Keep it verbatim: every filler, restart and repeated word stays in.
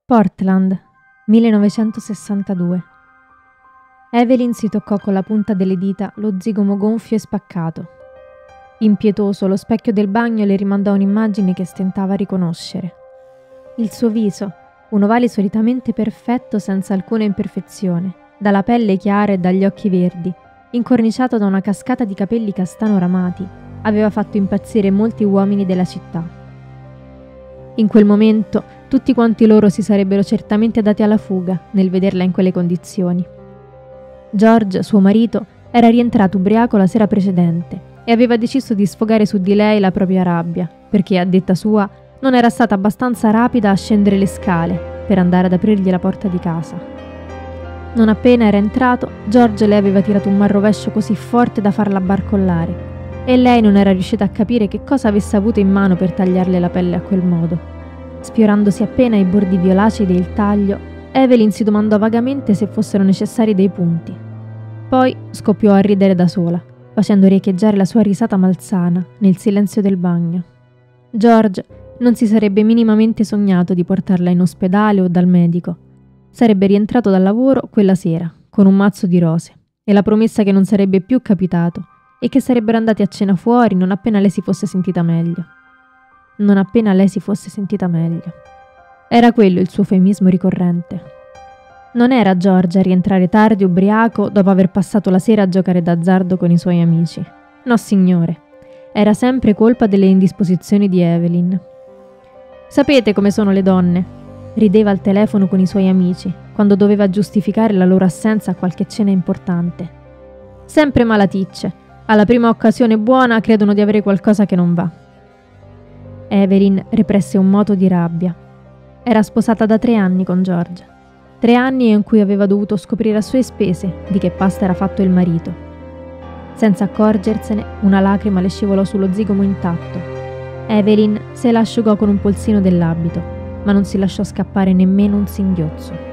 Portland, millenovecentosessantadue. Evelyn si toccò con la punta delle dita lo zigomo gonfio e spaccato. Impietoso, lo specchio del bagno le rimandò un'immagine che stentava a riconoscere. Il suo viso, un ovale solitamente perfetto senza alcuna imperfezione, dalla pelle chiara e dagli occhi verdi, incorniciato da una cascata di capelli castano ramati, aveva fatto impazzire molti uomini della città. In quel momento tutti quanti loro si sarebbero certamente dati alla fuga nel vederla in quelle condizioni. George, suo marito, era rientrato ubriaco la sera precedente e aveva deciso di sfogare su di lei la propria rabbia, perché, a detta sua, non era stata abbastanza rapida a scendere le scale per andare ad aprirgli la porta di casa. Non appena era entrato, George le aveva tirato un manrovescio così forte da farla barcollare e lei non era riuscita a capire che cosa avesse avuto in mano per tagliarle la pelle a quel modo. Sfiorandosi appena i bordi violacei del taglio, Evelyn si domandò vagamente se fossero necessari dei punti. Poi scoppiò a ridere da sola, facendo riecheggiare la sua risata malsana nel silenzio del bagno. George non si sarebbe minimamente sognato di portarla in ospedale o dal medico. Sarebbe rientrato dal lavoro quella sera, con un mazzo di rose, e la promessa che non sarebbe più capitato, e che sarebbero andati a cena fuori non appena lei si fosse sentita meglio. Non appena lei si fosse sentita meglio. Era quello il suo eufemismo ricorrente. Non era George a rientrare tardi ubriaco dopo aver passato la sera a giocare d'azzardo con i suoi amici. No, signore. Era sempre colpa delle indisposizioni di Evelyn. Sapete come sono le donne? Rideva al telefono con i suoi amici, quando doveva giustificare la loro assenza a qualche cena importante. Sempre malaticce. Alla prima occasione buona credono di avere qualcosa che non va. Evelyn represse un moto di rabbia. Era sposata da tre anni con George. Tre anni in cui aveva dovuto scoprire a sue spese di che pasta era fatto il marito. Senza accorgersene, una lacrima le scivolò sullo zigomo intatto. Evelyn se la asciugò con un polsino dell'abito, ma non si lasciò scappare nemmeno un singhiozzo.